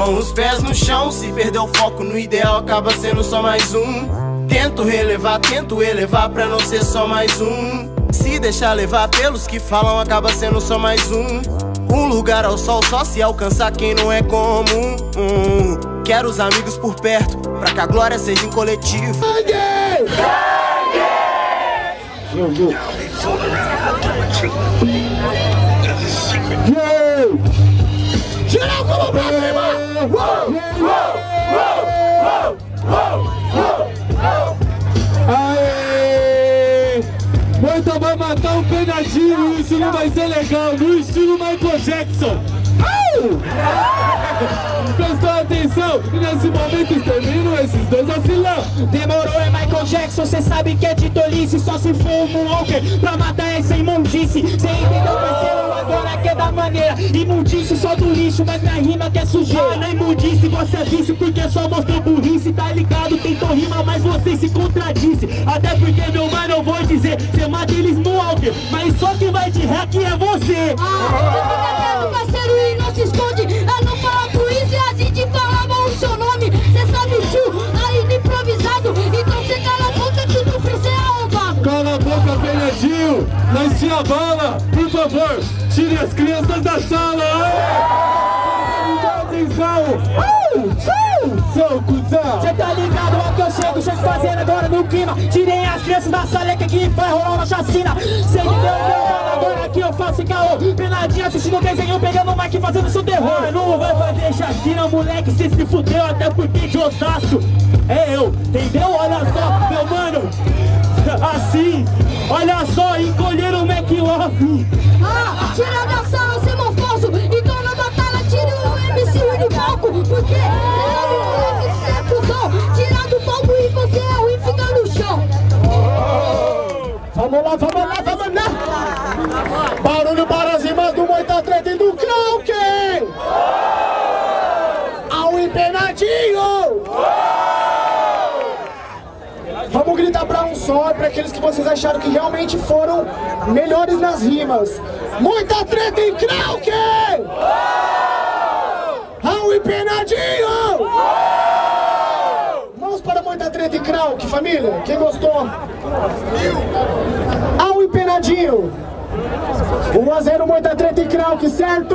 Com os pés no chão, se perder o foco no ideal acaba sendo só mais um. Tento elevar pra não ser só mais um. Se deixar levar pelos que falam acaba sendo só mais um. Um lugar ao sol só se alcançar quem não é comum. Quero os amigos por perto, pra que a glória seja em coletivo. Sangue! Sangue! Geral, como pra cima! Aê! Moita vai matar um pedacinho, isso não vai ser legal, no estilo Michael Jackson. Prestou atenção, e nesse momento extermino esses dois vacilão. Demorou, é Michael Jackson, cê sabe que é de tolice. Só se for um Moonwalker pra matar essa imundice. Cê entendeu, parceiro? Agora que é da maneira. Imundice só do lixo, mas minha rima que é sujeira. Na imundice você é vice porque só mostrou burrice. Tá ligado? Tentou rima, mas você se contradisse. Até porque, meu mano, eu vou dizer, cê mata eles no Walker, mas só quem vai de hack é você. Parceiro, e não se esconde, eu não falo por isso e a gente falava o seu nome. Cê sabe, tio, aí no improvisado, então cê cala a boca que no free cê é arrombado. Cala a boca, Penadinho, nós tinha bala, por favor, tire as crianças da sala. Atenção! Seu cuzão! Cê tá ligado ao que eu chego, chego fazendo agora no clima. Tirem as crianças da sala que aqui vai rolar uma chacina. Cê entendeu, meu mano? Agora aqui eu faço caô. Penadinho assistindo o desenho, pegando o mic fazendo seu terror. Não vai fazer chacina, moleque, cê se fudeu. Até porque de Osasco é eu, entendeu? Olha só, meu mano. Assim, olha só, encolheram o McLaughlin. Tira da sala, cê mofoso, então na batalha tira o MC do palco. Porque cê é cuzão, tira do palco e você é ruim, fica no chão. Vamos lá! Barulho para as rimas do Moita Treta e do Krauk! Ao empenadinho! Vamos gritar pra um só, pra aqueles que vocês acharam que realmente foram melhores nas rimas. Moita Treta e Krauk! Ao empenadinho! Mãos para Moita Treta e Krauk, família, quem gostou? Ao empenadinho! 1-0 Moita Treta e Krauk, certo?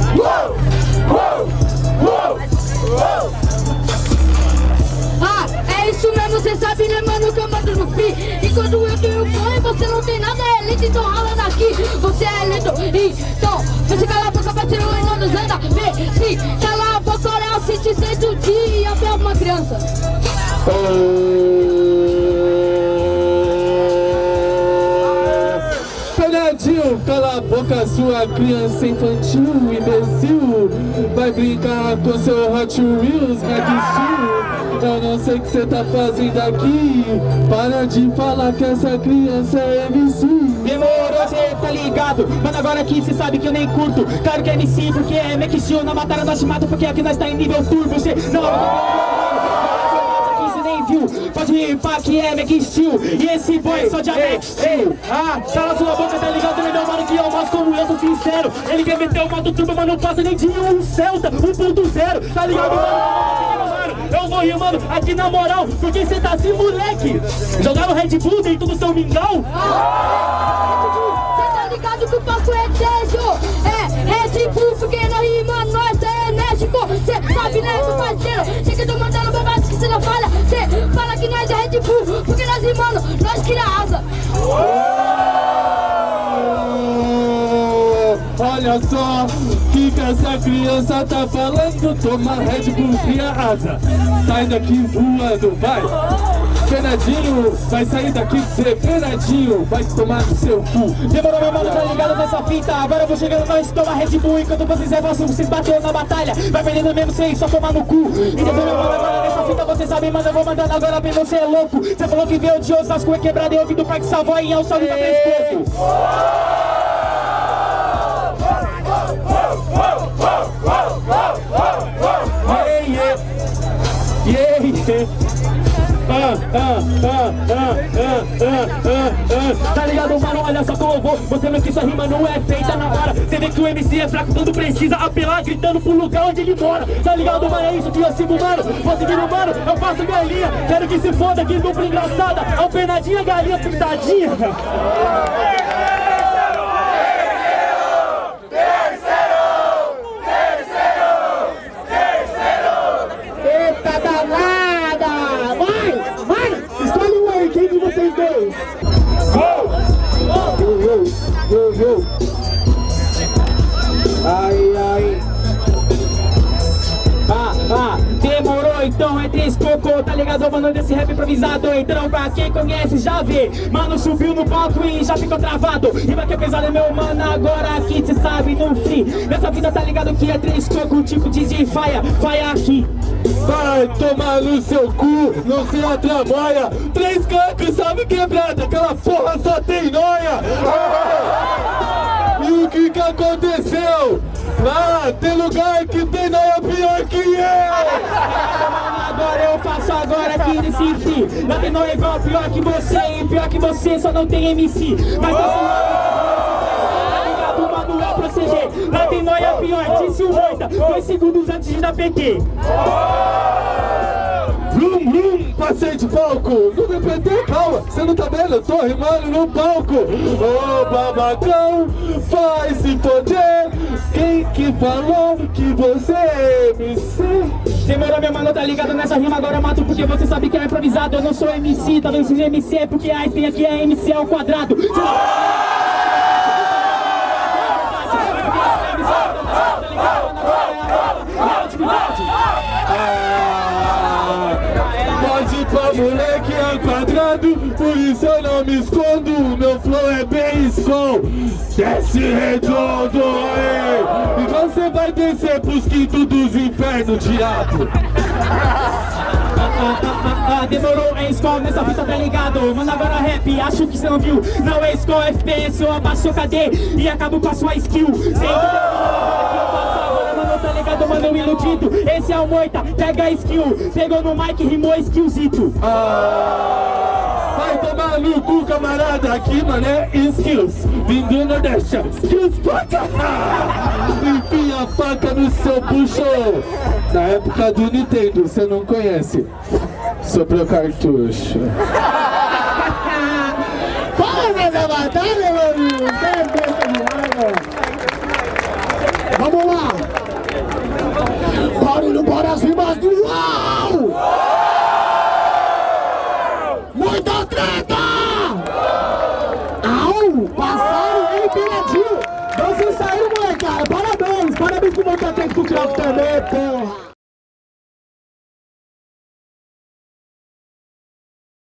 É isso mesmo, cê sabe, né, mano, que eu mando no free. E quando eu tenho fome, você não tem nada, é lento, então ralando aqui. Você é lento, então você cala a boca, parceiro, e não nos anda. Vê, se cala a boca, olha o 106 do dia, até uma criança. Penadinho, cala a boca, sua criança infantil, imbecil. Vai brincar com seu Hot Wheels, Max. Eu não sei o que você tá fazendo aqui. Para de falar que essa criança é MC. Demorou, cê tá ligado? Mano, agora aqui cê sabe que eu nem curto. Claro que é MC, porque é Mac Steel. Na batalha nós te mata, porque aqui nós tá em nível turbo. Cê não nem viu. Pode ripar que é Mac Steel. E esse boy só de Mac Steel. Cala sua boca, tá ligado? Meu mano, que eu mostro como eu sou sincero. Ele quer meter o modo turbo, mas não passa nem de um Celta 1.0. Tá ligado, mano? Eu vou rimando aqui na moral, porque cê tá assim, moleque. Jogaram Red Bull dentro do seu mingau? Cê tá ligado que o papo é tejo. É Red Bull, porque na rima nós é enérgico. Cê sabe, né, meu parceiro? Cê que tô mandando bobagem que cê não falha. Cê fala que nós é Red Bull, porque nós rimando, nós cria asa. Olha só, que essa criança tá falando. Toma Red Bull, cria asa. Sai daqui voando, vai. Penadinho, vai sair daqui, Penadinho, vai tomar no seu cu. Demorou, meu mano, tá ligado nessa fita. Agora eu vou chegando, nós toma Red Bull. Enquanto vocês é fácil, vocês bateram na batalha. Vai perdendo mesmo, sem só tomar no cu. E depois, meu mano, agora nessa fita, vocês sabem, mano, eu vou mandando agora bem, você é louco. Você falou que veio de Osasco, é quebrado, eu vim do Parque Savoy e é o salve pra Pescoço. Tá ligado, mano? Olha só como eu vou mostrando que essa rima não é feita na hora. Você vê que o MC é fraco quando precisa apelar, gritando pro lugar onde ele mora. Tá ligado, mano? É isso que eu sigo, mano. Vou seguindo, mano, eu faço minha linha. Quero que se foda, que dupla engraçada. Alpenadinha, galinha pintadinha. Eita danada! Vai! Escolhe um aí, quem de vocês dois? Eu. Ai. Demorou, então é três cocô, tá ligado, mano, desse rap improvisado. Então pra quem conhece já vê, mano, subiu no palco e já ficou travado. Rima que é pesado, meu mano, agora aqui cê sabe no free. Nessa vida tá ligado que é três coco, tipo DJ Faia aqui. Vai tomar no seu cu, não se atramoia. 3 cacos, sabe quebrada, aquela porra só tem noia. E o que aconteceu? Tem lugar que tem noia pior que eu. Agora eu faço agora aqui nesse free. Lá tem noia igual pior que você, e pior que você só não tem MC. Mas tá ligado, mano, é proceder. Lá tem noia pior, disse o Moita, 2 segundos antes de dar PT. Vrum, passei de palco. No DPT, calma, você não tá vendo? Eu tô rimando no palco. Ô babacão, vai se poder. Quem que falou que você é MC? Demorou, meu mano, tá ligado nessa rima, agora eu mato porque você sabe que é improvisado. Eu não sou MC, talvez seja MC, é porque a Einstein aqui é MC ao quadrado. Pode ir pra moleque ao quadrado, por isso eu não me escondo. Meu flow é bem escol, desce redondo, e você vai descer pros quintos dos infernos, diabo. Demorou, é escola nessa fita, tá ligado? Mano, agora rap, acho que cê não viu. Não é escola, FPS, eu abaixo seu KD e acabo com a sua skill. Cê mano, tá ligado, mano, iludido. Esse é o Moita, pega a skill. Pegou no mic, rimou skillzito. Vai tomar no cu, camarada, aqui, mano, é skills. Vindo do Nordeste, skills, faca. Enfia a faca no seu puxo. Na época do Nintendo, você não conhece. Sobrou cartucho. Vamos nessa batalha, meu amigo! Vamos lá! Barulho para as rimas do UAU! Muita treta! Au! Passaram aí, piradinho! Você saiu, molecada! Parabéns! Parabéns pro Muita Treta, pro Cravo também, pô!